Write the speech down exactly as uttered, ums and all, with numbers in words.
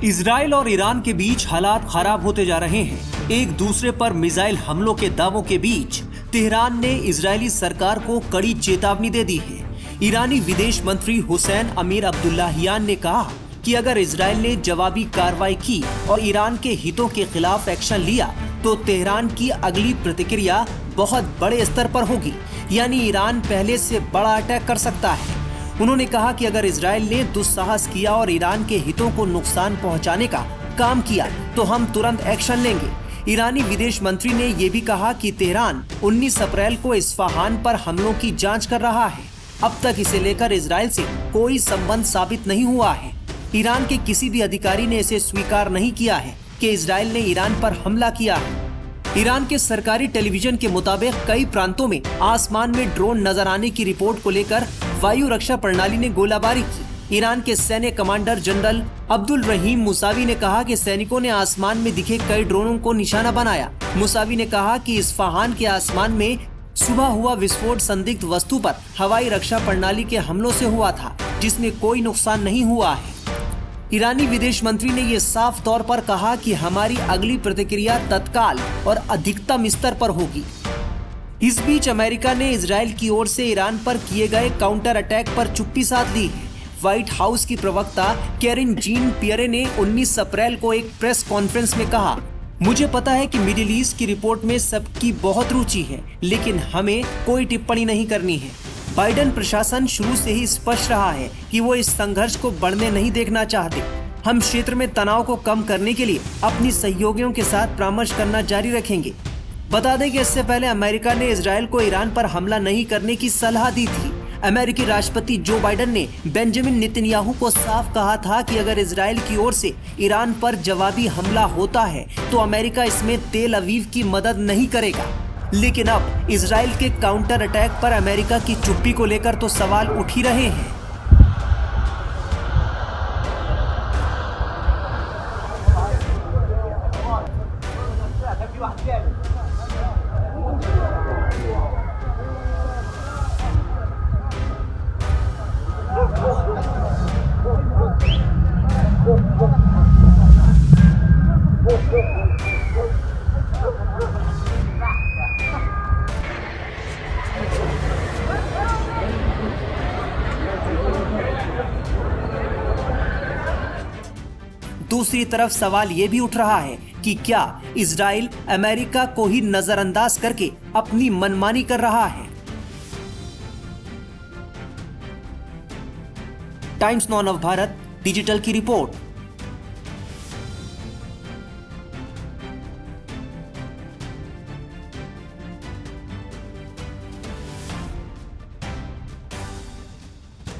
Israel और Iran के बीच हालात खराब होते जा रहे हैं। एक दूसरे पर मिसाइल हमलों के दावों के बीच तेहरान ने इजरायली सरकार को कड़ी चेतावनी दे दी है। ईरानी विदेश मंत्री हुसैन अमीर अब्दुल्लाहियान ने कहा कि अगर इजराइल ने जवाबी कार्रवाई की और ईरान के हितों के खिलाफ एक्शन लिया तो तेहरान की अगली प्रतिक्रिया बहुत बड़े स्तर पर होगी, यानी ईरान पहले से बड़ा अटैक कर सकता है। उन्होंने कहा कि अगर इजराइल ने दुस्साहस किया और ईरान के हितों को नुकसान पहुंचाने का काम किया तो हम तुरंत एक्शन लेंगे। ईरानी विदेश मंत्री ने ये भी कहा कि तेहरान उन्नीस अप्रैल को इस्फहान पर हमलों की जांच कर रहा है। अब तक इसे लेकर इजराइल से कोई संबंध साबित नहीं हुआ है। ईरान के किसी भी अधिकारी ने इसे स्वीकार नहीं किया है कि इजराइल ने ईरान पर हमला किया है। ईरान के सरकारी टेलीविजन के मुताबिक कई प्रांतों में आसमान में ड्रोन नजर आने की रिपोर्ट को लेकर वायु रक्षा प्रणाली ने गोलाबारी की। ईरान के सैन्य commander general Abdul Rahim Mousavi ने कहा कि सैनिकों ने आसमान में दिखे कई ड्रोनों को निशाना बनाया। मुसावी ने कहा कि इस्फहान के आसमान में सुबह हुआ विस्फोट संदिग्ध वस्तु पर हवाई रक्षा प्रणाली के हमलों से हुआ था, जिसमें कोई नुकसान नहीं हुआ है। ईरानी विदेश मंत्री ने ये साफ तौर पर कहा कि हमारी अगली प्रतिक्रिया तत्काल और अधिकतम स्तर पर होगी। इस बीच अमेरिका ने इजराइल की ओर से ईरान पर किए गए काउंटर अटैक पर चुप्पी साध ली है। व्हाइट हाउस की प्रवक्ता कैरिन जीन पियरे ने उन्नीस अप्रैल को एक प्रेस कॉन्फ्रेंस में कहा, मुझे पता है कि मिडिल ईस्ट की रिपोर्ट में सबकी बहुत रुचि है, लेकिन हमें कोई टिप्पणी नहीं करनी है। बाइडेन प्रशासन शुरू से ही स्पष्ट रहा है कि वो इस संघर्ष को बढ़ने नहीं देखना चाहते। हम क्षेत्र में तनाव को कम करने के लिए अपनी सहयोगियों के साथ परामर्श करना जारी रखेंगे। बता दें कि इससे पहले अमेरिका ने इजराइल को ईरान पर हमला नहीं करने की सलाह दी थी। अमेरिकी राष्ट्रपति जो बाइडेन ने बेंजामिन नेतन्याहू को साफ कहा था कि अगर इजराइल की ओर से ईरान पर जवाबी हमला होता है तो अमेरिका इसमें तेल अवीव की मदद नहीं करेगा। लेकिन अब इजराइल के काउंटर अटैक पर अमेरिका की चुप्पी को लेकर तो सवाल उठ ही रहे हैं। दूसरी तरफ सवाल ये भी उठ रहा है कि क्या इजराइल अमेरिका को ही नजरअंदाज करके अपनी मनमानी कर रहा है। Times Now of Bharat digital की रिपोर्ट।